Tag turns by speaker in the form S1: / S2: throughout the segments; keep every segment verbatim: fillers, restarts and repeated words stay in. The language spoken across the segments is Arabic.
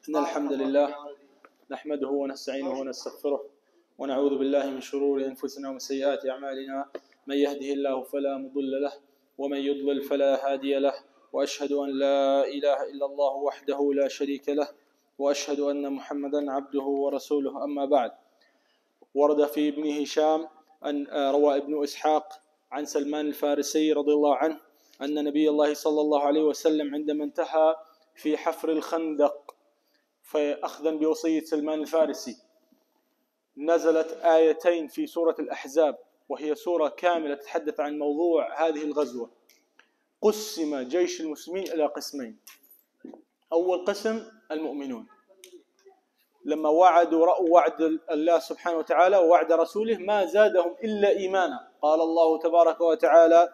S1: إن الحمد لله نحمده ونستعينه ونستغفره ونعوذ بالله من شرور أنفسنا ومن سيئات أعمالنا. من يهده الله فلا مضل له ومن يضلل فلا هادي له، وأشهد أن لا إله إلا الله وحده لا شريك له، وأشهد أن محمدا عبده ورسوله. أما بعد، ورد في ابن هشام أن روى ابن إسحاق عن سلمان الفارسي رضي الله عنه أن نبي الله صلى الله عليه وسلم عندما انتهى في حفر الخندق فأخذا بوصية سلمان الفارسي نزلت آيتين في سورة الأحزاب، وهي سورة كاملة تتحدث عن موضوع هذه الغزوة. قسم جيش المسلمين إلى قسمين. أول قسم المؤمنون، لما وعدوا رأوا وعد الله سبحانه وتعالى ووعد رسوله ما زادهم إلا إيمانا. قال الله تبارك وتعالى: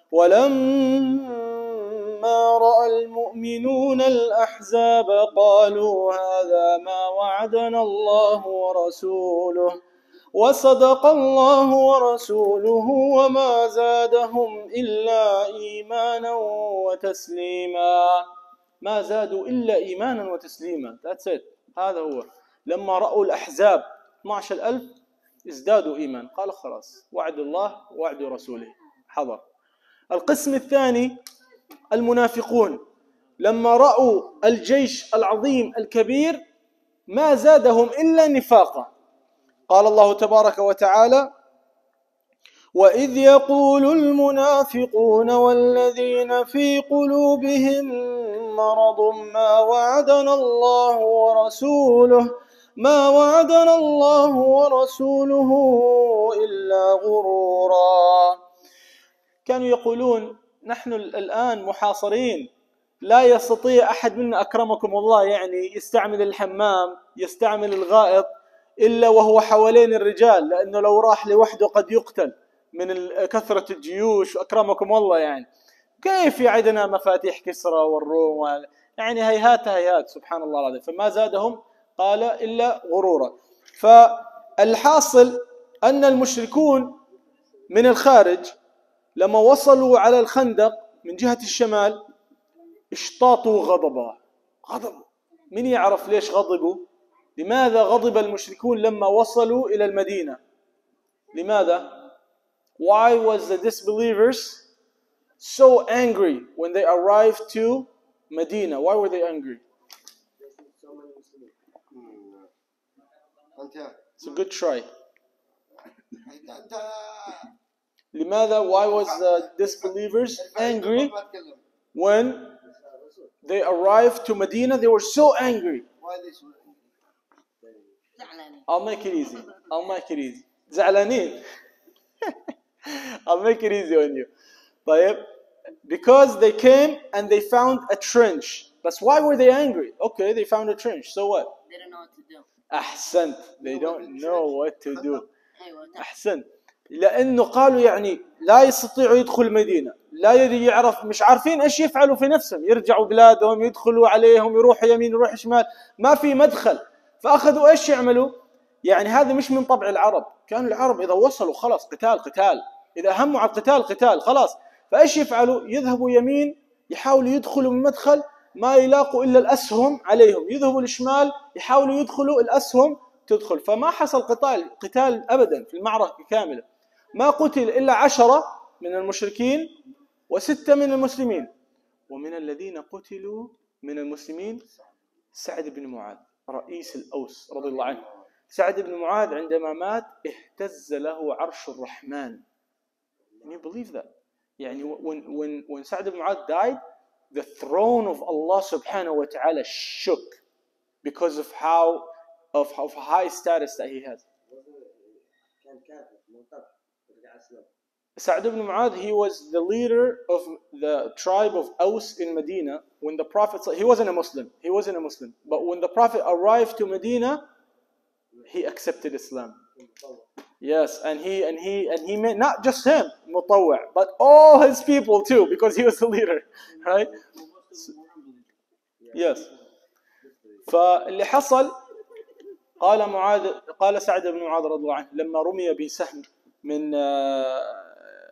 S1: ولما رأى المؤمنون الأحزاب قالوا هذا ما وعدنا الله ورسوله وصدق الله ورسوله وما زادهم إلا إيمانا وتسليما. ما زادوا إلا إيمانا وتسليما. That's it. هذا هو. لما رأوا الأحزاب اثني عشر ألف ازدادوا إيمان، قالوا خلاص وعد الله ووعد رسوله حضر. القسم الثاني المنافقون، لما رأوا الجيش العظيم الكبير ما زادهم إلا نفاقا. قال الله تبارك وتعالى: وإذ يقول المنافقون والذين في قلوبهم مرض ما وعدنا الله ورسوله ما وعدنا الله ورسوله إلا غرورا. كانوا يقولون نحن الآن محاصرين، لا يستطيع أحد منا أكرمكم الله يعني يستعمل الحمام يستعمل الغائط إلا وهو حوالين الرجال، لأنه لو راح لوحده قد يقتل من كثرة الجيوش. أكرمكم الله يعني كيف يعدنا مفاتيح كسرى والروم يعني هيهات هيهات سبحان الله العظيم. فما زادهم قال إلا غرورا. فالحاصل أن المشركون من الخارج لما وصلوا على الخندق من جهة الشمال اشتاطوا غضبا. غضبوا. من يعرف ليش غضبوا؟ لماذا غضب المشركون لما وصلوا إلى المدينة؟ لماذا؟ Why was the disbelievers so angry when they arrived to Medina? Why were they angry? It's a good try. لماذا? Why was the disbelievers angry when they arrived to Medina? They were so angry. I'll make it easy. I'll make it easy. زعلانين. I'll make it easy on you. طيب. Because they came and they found a trench. That's why were they angry? Okay, they found a trench. So what?
S2: They don't know what to do.
S1: أحسنت. They don't know what to do. أحسنت. لأنه قالوا يعني لا يستطيعوا يدخل المدينة، لا يعرف، مش عارفين إيش يفعلوا في نفسهم، يرجعوا بلادهم يدخلوا عليهم يروحوا يمين يروحوا شمال، ما في مدخل. فأخذوا إيش يعملوا؟ يعني هذا مش من طبع العرب. كانوا العرب إذا وصلوا خلاص قتال قتال، إذا هموا على القتال قتال خلاص. فإيش يفعلوا؟ يذهبوا يمين يحاولوا يدخلوا من مدخل ما يلاقوا إلا الأسهم عليهم، يذهبوا للشمال يحاولوا يدخلوا الأسهم تدخل. فما حصل قتال قتال أبدا في المعركة كاملة. ما قتل إلا عشرة من المشركين وستة من المسلمين. ومن الذين قتلوا من المسلمين سعد بن معاذ رئيس الأوس رضي الله عنه. سعد بن معاذ عندما مات اهتز له عرش الرحمن. Can you believe that? يعني when when when Sa'd ibn Mu'adh died, the throne of Allah subhanahu wa ta'ala shook because of how of how high status that he has. Sa'd ibn Mu'adh, he was the leader of the tribe of Aus in Medina. When the Prophet, he wasn't a Muslim, he wasn't a Muslim, but when the Prophet arrived to Medina, he accepted Islam. Yes, and he and he and he made not just him مطوع, but all his people too, because he was the leader, right? Yes. فاللي حصل قال معاذ قال سعد بن معاذ رضي الله عنه لما رمي بسهم من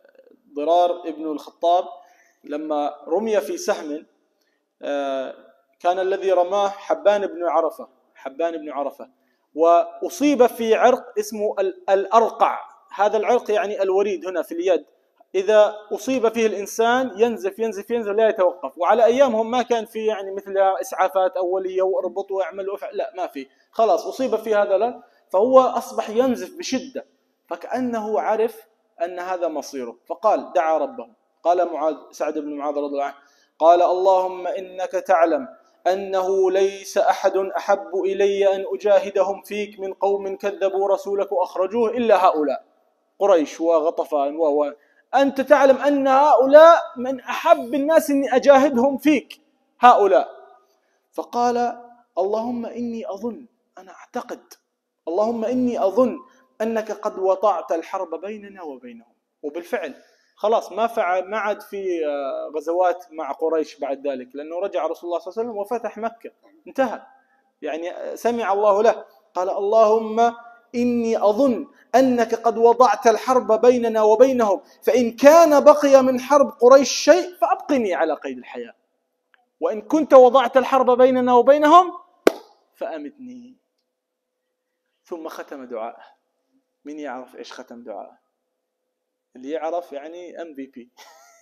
S1: ضرار ابن الخطاب، لما رمي في سهم كان الذي رماه حبان بن عرفة، حبان بن عرفة، وأصيب في عرق اسمه الأرقع. هذا العرق يعني الوريد هنا في اليد، إذا أصيب فيه الإنسان ينزف ينزف ينزف لا يتوقف. وعلى أيامهم ما كان في يعني مثل إسعافات أولية واربط واعمل وافعل، لا ما في، خلاص أصيب في هذا لا، فهو أصبح ينزف بشدة، فكأنه عرف أن هذا مصيره، فقال دعا ربه. قال معاذ، سعد بن معاذ رضي الله عنه، قال اللهم إنك تعلم أنه ليس أحد أحب إلي أن أجاهدهم فيك من قوم كذبوا رسولك وأخرجوه إلا هؤلاء، قريش وغطفان و أنت تعلم أن هؤلاء من أحب الناس أني أجاهدهم فيك هؤلاء. فقال اللهم إني أظن، أنا أعتقد، اللهم إني أظن أنك قد وضعت الحرب بيننا وبينهم. وبالفعل خلاص ما فعل، ما عاد في غزوات مع قريش بعد ذلك، لأنه رجع رسول الله صلى الله عليه وسلم وفتح مكة، انتهى، يعني سمع الله له. قال اللهم إني أظن أنك قد وضعت الحرب بيننا وبينهم، فإن كان بقي من حرب قريش شيء فأبقني على قيد الحياة، وإن كنت وضعت الحرب بيننا وبينهم فأمتني. ثم ختم دعاءه. من يعرف إيش ختم دعاءه؟ اللي يعرف يعني إم في بي.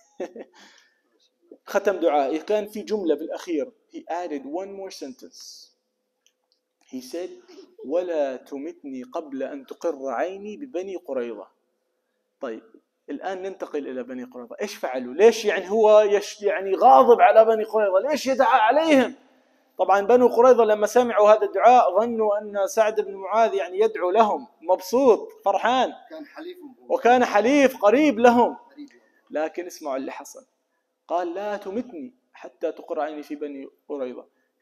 S1: ختم دعاءه كان في جملة بالأخير. He added one more sentence. He said ولا تمتني قبل أن تقر عيني ببني قريظة. طيب الآن ننتقل إلى بني قريظة. إيش فعلوا؟ ليش يعني هو يش يعني غاضب على بني قريظة؟ ليش يدعى عليهم؟ طبعا بنو قريظة لما سمعوا هذا الدعاء ظنوا أن سعد بن معاذ يعني يدعو لهم، مبسوط فرحان،
S2: كان حليفهم
S1: وكان حليف قريب لهم. لكن اسمعوا اللي حصل. قال لا تمتني حتى تقر عيني في بني قريظة.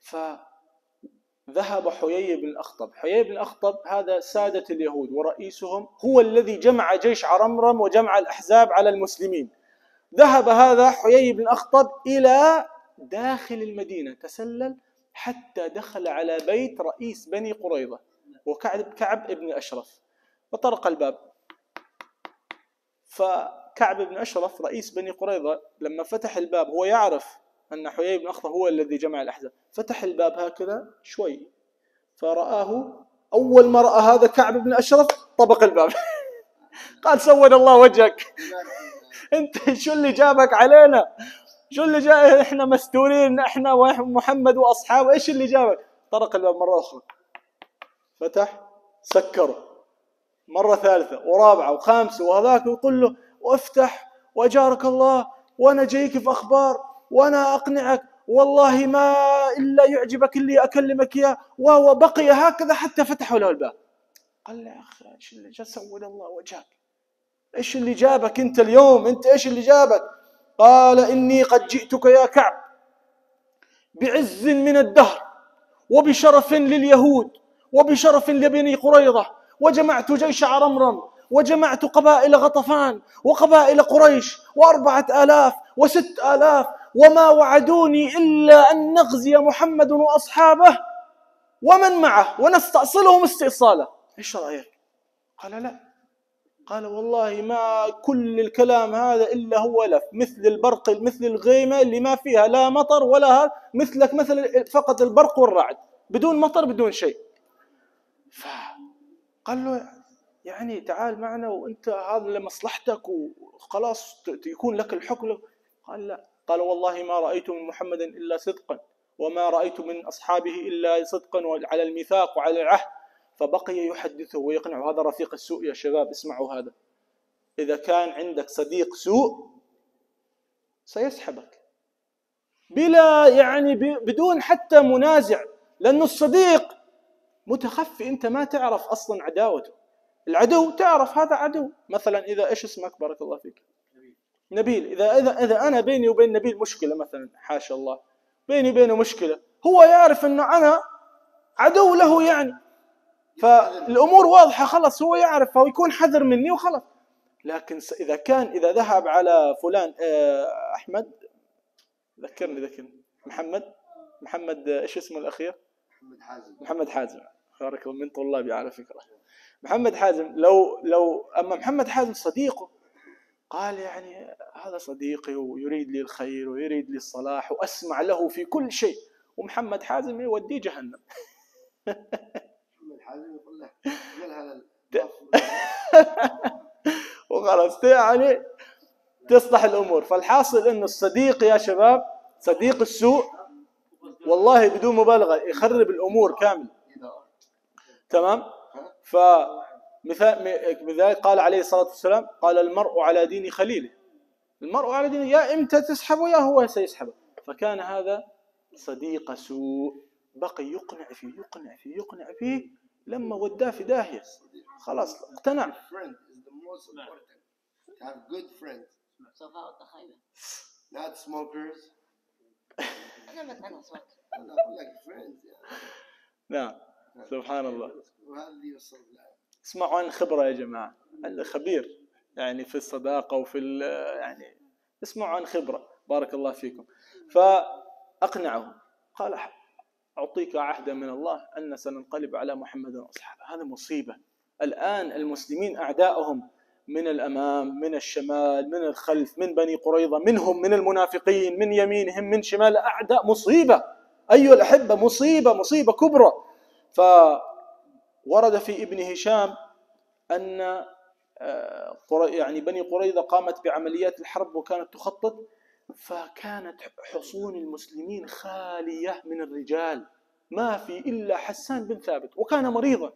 S1: فذهب حيي بن الأخطب. حيي بن الأخطب هذا سادة اليهود ورئيسهم، هو الذي جمع جيش عرمرم وجمع الأحزاب على المسلمين. ذهب هذا حيي بن الأخطب إلى داخل المدينة، تسلل حتى دخل على بيت رئيس بني قريظة وكعب كعب ابن أشرف، وطرق الباب. فكعب بن أشرف رئيس بني قريظة لما فتح الباب، هو يعرف أن حيي بن أخطب هو الذي جمع الأحزاب، فتح الباب هكذا شوي فرآه. أول ما رأى هذا كعب بن أشرف طبق الباب. قال سود الله وجهك، أنت شو اللي جابك علينا؟ شو اللي جاء؟ إحنا مستورين، إحنا ومحمد وأصحابه، إيش اللي جابك؟ طرق الباب مرة أخرى، فتح، سكره مرة ثالثة ورابعة وخامسة، وهذاك يقول له وافتح وأجارك الله، وأنا جايك في أخبار، وأنا أقنعك، والله ما إلا يعجبك اللي أكلمك إياه. وهو بقي هكذا حتى فتحوا له الباب. قال له يا أخي إيش اللي جاء؟ سود الله وجهك، إيش اللي جابك أنت اليوم؟ أنت إيش اللي جابك؟ قال إني قد جئتك يا كعب بعز من الدهر وبشرف لليهود وبشرف لبني قريظة، وجمعت جيش عرمرم وجمعت قبائل غطفان وقبائل قريش وأربعة آلاف وست آلاف، وما وعدوني إلا أن نغزي محمد وأصحابه ومن معه ونستأصلهم استئصاله. إيش رأيك؟ قال لا. قال والله ما كل الكلام هذا إلا هو لف، مثل البرق، مثل الغيمة اللي ما فيها لا مطر ولا هذا، مثلك مثل فقط البرق والرعد، بدون مطر بدون شيء. فقال له يعني تعال معنا وانت هذا لمصلحتك وخلاص يكون لك الحكم. قال لا. قال والله ما رأيت من محمد إلا صدقا، وما رأيت من أصحابه إلا صدقا وعلى الميثاق وعلى العهد. فبقي يحدثه ويقنعه. هذا رفيق السوء يا شباب، اسمعوا هذا. إذا كان عندك صديق سوء سيسحبك بلا يعني بدون حتى منازع، لأنه الصديق متخفي، أنت ما تعرف أصلا عداوته. العدو تعرف هذا عدو. مثلا إذا إيش اسمك؟ بارك الله فيك. نبيل. إذا إذا إذا أنا بيني وبين نبيل مشكلة مثلا، حاشا الله، بيني وبينه مشكلة، هو يعرف إنه أنا عدو له يعني، فالأمور واضحة خلاص، هو يعرف فهو يكون حذر مني وخلاص. لكن إذا كان إذا ذهب على فلان أحمد، ذكرني ذكرني محمد محمد إيش اسمه الأخير؟
S2: محمد حازم.
S1: محمد حازم، بارك الله، من طلابي على فكرة. محمد حازم، لو لو أما محمد حازم صديقه قال يعني هذا صديقي ويريد لي الخير ويريد لي الصلاح وأسمع له في كل شيء، ومحمد حازم يوديه جهنم.
S2: محمد حازم يقول له قبل هذا
S1: وخلاص يعني تصلح الأمور. فالحاصل إنه الصديق يا شباب، صديق السوء والله بدون مبالغة يخرب الأمور كامل. تمام. فمثال لذلك قال عليه الصلاة والسلام، قال المرء على دين خليله. المرء على دين، يا إمتى تسحبه يا هو سيسحبه. فكان هذا صديق سوء، بقي يقنع فيه يقنع فيه يقنع فيه لما وداه في داهية خلاص اقتنع.
S2: not smokers.
S3: أنا ما أنا صوت.
S2: أنا أقول لك friends.
S1: نعم سبحان الله.
S2: وهذه يوصل لها.
S1: اسمعوا عن خبرة يا جماعة، هذا خبير يعني في الصداقة وفي يعني، اسمعوا عن خبرة بارك الله فيكم. فأقنعه قال أعطيك عهدا من الله أن سننقلب على محمد وأصحابه. هذا مصيبة. الآن المسلمين أعداؤهم من الأمام من الشمال من الخلف، من بني قريظة منهم، من المنافقين من يمينهم من شمال، أعداء مصيبة أيها الأحبة، مصيبة مصيبة كبرى. فورد في ابن هشام أن يعني بني قريظة قامت بعمليات الحرب وكانت تخطط، فكانت حصون المسلمين خالية من الرجال، ما في إلا حسان بن ثابت وكان مريضا،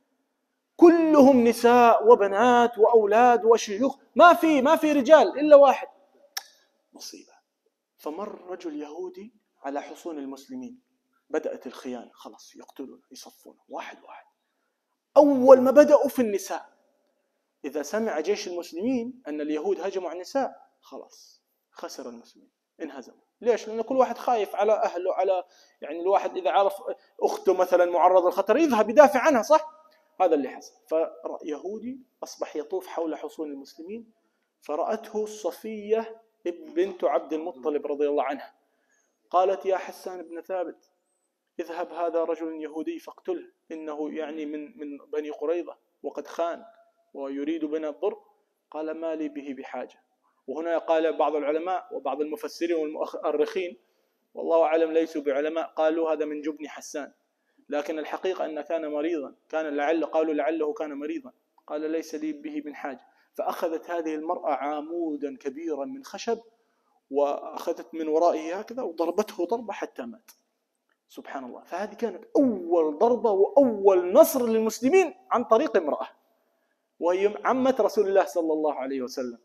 S1: كلهم نساء وبنات وأولاد وشيوخ، ما في ما في رجال إلا واحد. مصيبة. فمر رجل يهودي على حصون المسلمين، بدأت الخيانة، خلاص يقتلون يصفون واحد واحد. أول ما بدأوا في النساء، إذا سمع جيش المسلمين أن اليهود هجموا على النساء خلاص خسر المسلمين، انهزموا. ليش؟ لأن كل واحد خايف على أهله، على يعني الواحد إذا عرف أخته مثلا معرضة للخطر يذهب يدافع عنها، صح؟ هذا اللي حصل. فيهودي أصبح يطوف حول حصون المسلمين، فرأته صفية بنت عبد المطلب رضي الله عنها، قالت يا حسان بن ثابت اذهب هذا رجل يهودي فاقتله، إنه يعني من من بني قريظة وقد خان ويريد بنا الضر. قال ما لي به بحاجة. وهنا قال بعض العلماء وبعض المفسرين والمؤرخين والله أعلم ليسوا بعلماء، قالوا هذا من جبن حسان، لكن الحقيقة أنه كان مريضا، كان لعل قالوا لعله كان مريضا. قال ليس لي به من حاجة. فأخذت هذه المرأة عمودا كبيرا من خشب وأخذت من ورائه هكذا وضربته ضربة حتى مات. سبحان الله. فهذه كانت أول ضربة وأول نصر للمسلمين عن طريق امرأة، وهي عمة رسول الله صلى الله عليه وسلم.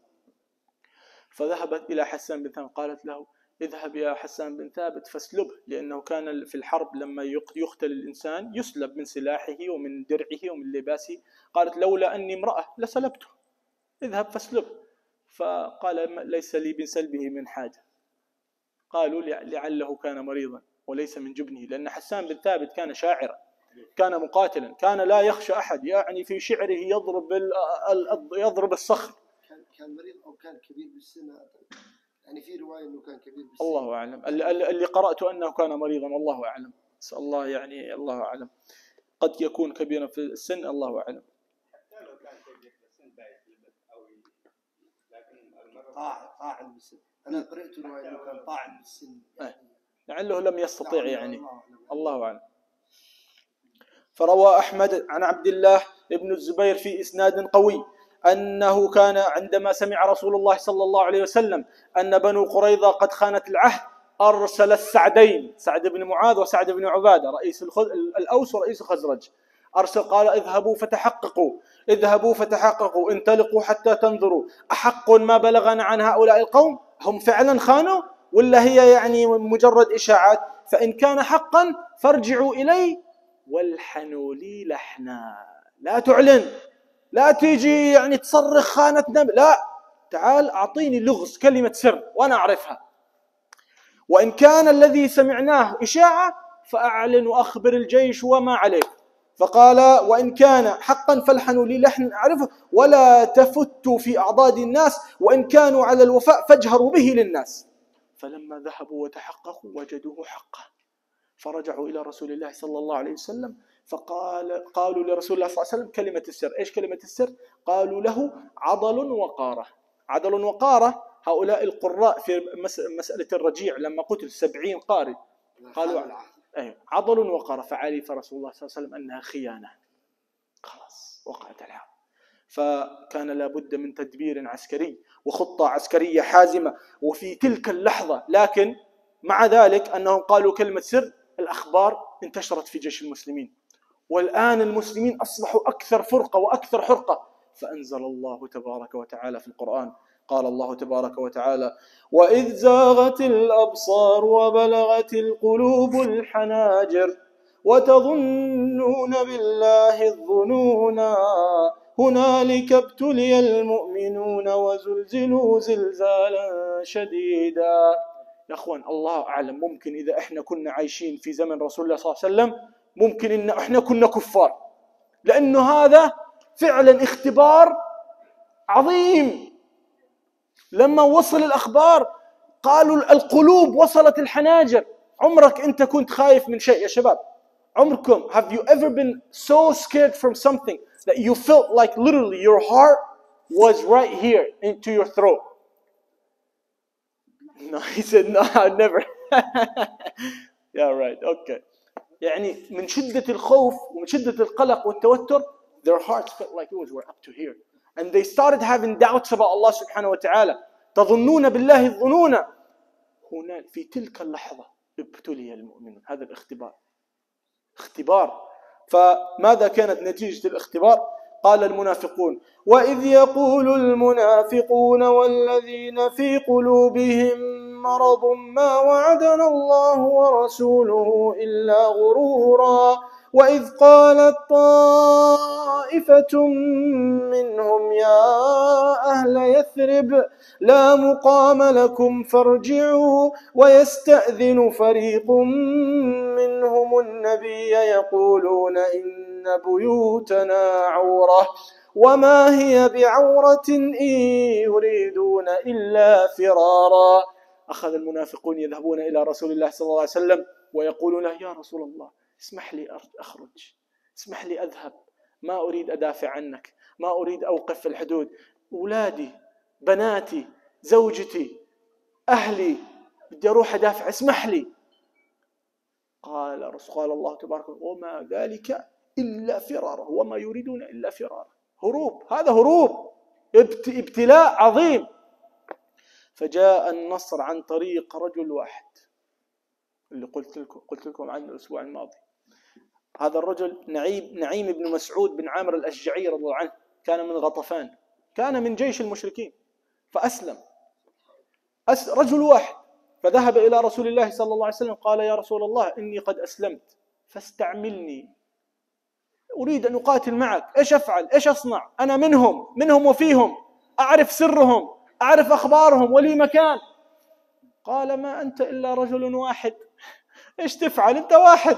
S1: فذهبت إلى حسان بن ثابت قالت له اذهب يا حسان بن ثابت فاسلبه، لأنه كان في الحرب لما يقتل الإنسان يسلب من سلاحه ومن درعه ومن لباسه. قالت لولا أني امرأة لسلبته، اذهب فاسلبه. فقال ليس لي من سلبه من حاجة. قالوا لعله كان مريضا وليس من جبنه، لأن حسان بن ثابت كان شاعرا، كان مقاتلا، كان لا يخشى أحد، يعني في شعره يضرب يضرب الصخر.
S2: كان مريض أو كان كبير بالسن؟ يعني في رواية أنه كان كبير بالسن.
S1: الله أعلم. اللي قرأته أنه كان مريضا والله أعلم. أسأل الله يعني الله أعلم، قد يكون كبيرا في السن الله أعلم.
S2: طاعن طاعن بالسن. أنا قرأت رواية أنه كان طاعن بالسن،
S1: لعله لم يستطيع يعني الله أعلم. فروى أحمد عن عبد الله بن الزبير في إسناد قوي أنه كان عندما سمع رسول الله صلى الله عليه وسلم أن بنو قريظة قد خانت العهد أرسل السعدين، سعد بن معاذ وسعد بن عبادة رئيس الأوس ورئيس الخزرج، أرسل قال اذهبوا فتحققوا اذهبوا فتحققوا انطلقوا حتى تنظروا أحق ما بلغنا عن هؤلاء القوم، هم فعلا خانوا ولا هي يعني مجرد إشاعات؟ فإن كان حقا فارجعوا إلي والحنوا لي لحنا، لا تعلن، لا تيجي يعني تصرخ خانتنا، لا، تعال أعطيني لغز كلمة سر وأنا أعرفها. وإن كان الذي سمعناه إشاعة فأعلن وأخبر الجيش وما عليك. فقال وإن كان حقا فالحنوا لي لحن أعرفه ولا تفتوا في أعضاد الناس، وإن كانوا على الوفاء فاجهروا به للناس. فلما ذهبوا وتحققوا وجدوه حقا، فرجعوا إلى رسول الله صلى الله عليه وسلم فقال قالوا لرسول الله صلى الله عليه وسلم كلمة السر. إيش كلمة السر؟ قالوا له عضل وقارة. عضل وقارة هؤلاء القراء في مسألة الرجيع لما قتل سبعين قارئ قالوا أي عضل وقر، فعرف رسول الله صلى الله عليه وسلم أنها خيانة. خلاص وقعت الحرب. فكان لابد من تدبير عسكري وخطة عسكرية حازمة وفي تلك اللحظة، لكن مع ذلك أنهم قالوا كلمة سر، الأخبار انتشرت في جيش المسلمين، والآن المسلمين أصبحوا أكثر فرقة وأكثر حرقة. فأنزل الله تبارك وتعالى في القرآن، قال الله تبارك وتعالى: وإذ زاغت الأبصار وبلغت القلوب الحناجر وتظنون بالله الظنونا هنالك ابتلي المؤمنون وزلزلوا زلزالا شديدا. يا أخوان الله أعلم، ممكن إذا إحنا كنا عايشين في زمن رسول الله صلى الله عليه وسلم ممكن إن إحنا كنا كفار، لأنه هذا فعلا اختبار عظيم. لما وصل الأخبار قالوا القلوب وصلت الحناجر. عمرك أنت كنت خايف من شيء يا شباب؟ عمركم have you ever been so scared from something that you felt like literally your heart was right here into your throat? No, he said no, I've never. Yeah, right, okay. يعني من شدة الخوف ومن شدة القلق والتوتر, their hearts felt like it was right up to here. And they started having doubts about Allah subhanahu wa ta'ala. تظنون بالله الظنون. هنا في تلك اللحظة ابتلي المؤمنون. هذا الاختبار. اختبار. فماذا كانت نتيجة الاختبار؟ قال المنافقون: وإذ يقول المنافقون والذين في قلوبهم مرض ما وعدنا الله ورسوله إلا غرورا وإذ قالت طائفة منهم يا أهل يثرب لا مقام لكم فارجعوا ويستأذن فريق منهم النبي يقولون إن بيوتنا عورة وما هي بعورة إن يريدون إلا فرارا. أخذ المنافقون يذهبون إلى رسول الله صلى الله عليه وسلم ويقولون له: يا رسول الله اسمح لي أخرج، اسمح لي أذهب، ما أريد أدافع عنك، ما أريد أوقف في الحدود، أولادي بناتي زوجتي أهلي بدي أروح أدافع، اسمح لي. قال رسول قال الله تبارك وما ذلك إلا فرارا وما يريدون إلا فرارا. هروب، هذا هروب، ابتلاء عظيم. فجاء النصر عن طريق رجل واحد اللي قلت لكم قلت لكم عنه الأسبوع الماضي. هذا الرجل نعيم نعيم بن مسعود بن عامر الأشجعي رضي الله عنه، كان من غطفان، كان من جيش المشركين فأسلم. أس رجل واحد فذهب إلى رسول الله صلى الله عليه وسلم قال: يا رسول الله إني قد أسلمت فاستعملني، أريد أن أقاتل معك، إيش أفعل؟ إيش أصنع؟ أنا منهم منهم وفيهم، أعرف سرهم، أعرف أخبارهم ولي مكان. قال: ما أنت إلا رجل واحد، إيش تفعل؟ أنت واحد،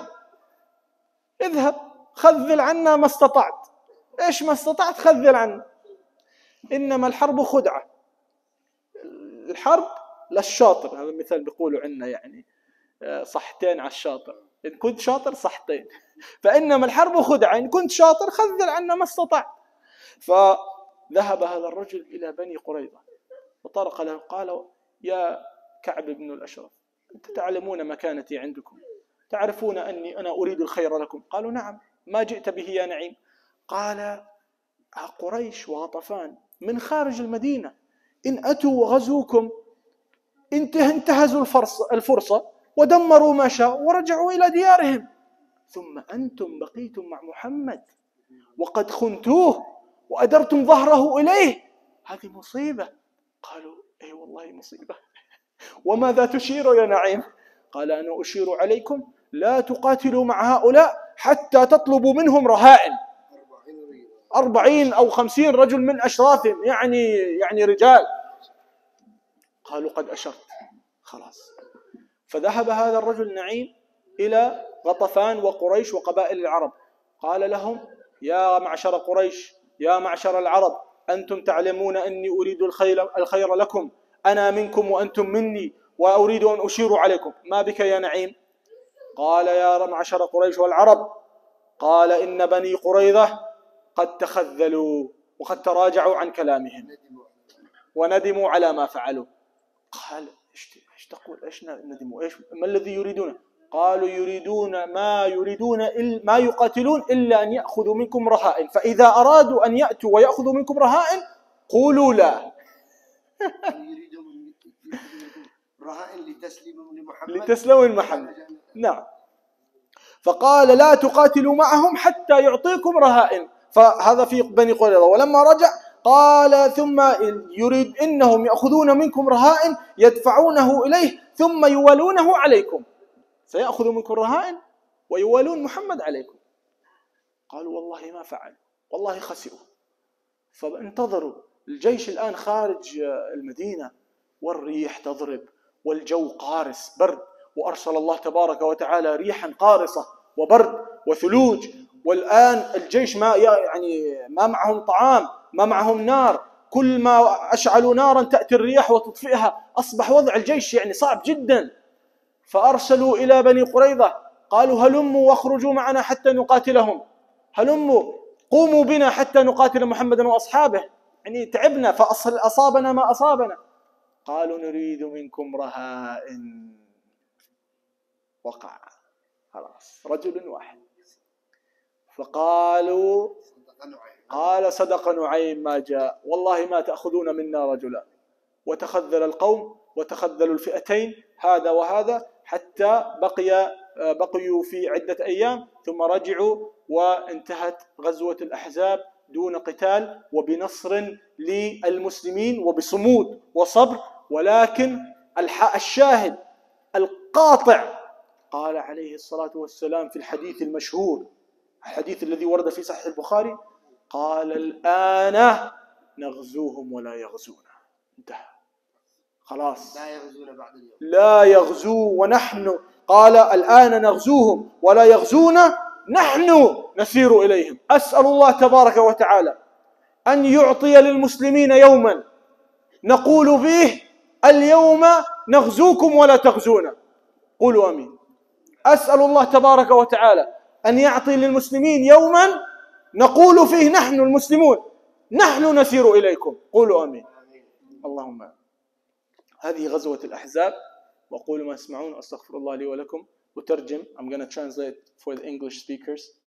S1: اذهب خذل عنا ما استطعت. إيش ما استطعت خذل عنا. إنما الحرب خدعة، الحرب للشاطر، هذا مثال بيقولوا عنا يعني صحتين على الشاطر، إن كنت شاطر صحتين، فإنما الحرب خدعة، إن كنت شاطر خذل عنا ما استطعت. فذهب هذا الرجل إلى بني قريظة وطرق له قال: يا كعب بن الأشرف، أنت تعلمون مكانتي عندكم، تعرفون أني أنا أريد الخير لكم. قالوا: نعم، ما جئت به يا نعيم؟ قال: قريش وغطفان من خارج المدينة إن أتوا وغزوكم انتهزوا الفرصة ودمروا ما شاء ورجعوا إلى ديارهم، ثم أنتم بقيتم مع محمد وقد خنتوه وأدرتم ظهره إليه، هذه مصيبة. قالوا: أي والله مصيبة. وماذا تشير يا نعيم؟ قال: أنا أشير عليكم لا تقاتلوا مع هؤلاء حتى تطلبوا منهم رهائن، أربعين أو خمسين رجل من أشرافهم، يعني يعني رجال. قالوا: قد أشرت، خلاص. فذهب هذا الرجل نعيم إلى غطفان وقريش وقبائل العرب، قال لهم: يا معشر قريش، يا معشر العرب، أنتم تعلمون أني أريد الخير, الخير لكم، أنا منكم وأنتم مني، وأريد أن أشير عليكم. ما بك يا نعيم؟ قال: يا معشر قريش والعرب، قال: إن بني قريظة قد تخذلوا وقد تراجعوا عن كلامهم وندموا على ما فعلوا. قال: إيش تقول؟ إيش ندموا؟ إيش ما الذي يريدونه؟ قالوا يريدون ما يريدون ما يقاتلون إلا أن يأخذوا منكم رهائن، فإذا أرادوا أن يأتوا ويأخذوا منكم رهائن قولوا لا.
S2: يريدون رهائن لتسليمهم لمحمد،
S1: لتسلموا محمد. نعم. فقال لا تقاتلوا معهم حتى يعطيكم رهائن، فهذا في بني قريظة. ولما رجع قال ثم يريد إنهم يأخذون منكم رهائن يدفعونه إليه ثم يولونه عليكم، سيأخذ منكم رهائن ويولون محمد عليكم. قالوا والله ما فعل، والله خسئوا. فانتظروا الجيش الآن خارج المدينة والريح تضرب والجو قارس برد، وأرسل الله تبارك وتعالى ريحا قارصة وبرد وثلوج، والآن الجيش ما يعني ما معهم طعام، ما معهم نار، كل ما أشعلوا نارا تأتي الرياح وتطفئها. أصبح وضع الجيش يعني صعب جدا. فأرسلوا إلى بني قريظة قالوا هلموا واخرجوا معنا حتى نقاتلهم، هلموا قوموا بنا حتى نقاتل محمدا وأصحابه، يعني تعبنا فأصابنا ما أصابنا. قالوا نريد منكم رهائن. وقع خلاص رجل واحد. فقالوا قال صدق نعيم ما جاء، والله ما تأخذون منا رجلا. وتخذل القوم وتخذلوا الفئتين هذا وهذا حتى بقي بقيوا في عدة أيام، ثم رجعوا وانتهت غزوة الأحزاب دون قتال وبنصر للمسلمين وبصمود وصبر. ولكن الشاهد القاطع قال عليه الصلاة والسلام في الحديث المشهور، الحديث الذي ورد في صحيح البخاري، قال الآن نغزوهم ولا يغزونا. انتهى خلاص،
S2: لا يغزون بعد اليوم،
S1: لا يغزو ونحن، قال الآن نغزوهم ولا يغزونا، نحن نسير إليهم. أسأل الله تبارك وتعالى أن يعطي للمسلمين يوما نقول فيه اليوم نغزوكم ولا تغزونا. قولوا آمين. أسأل الله تبارك وتعالى أن يعطي للمسلمين يوما نقول فيه نحن المسلمون نحن نسير إليكم. قولوا آمين. اللهم آمين. هذه غزوة الأحزاب. وأقول ما تسمعون، أستغفر الله لي ولكم. وترجم. I'm going to translate for the English speakers.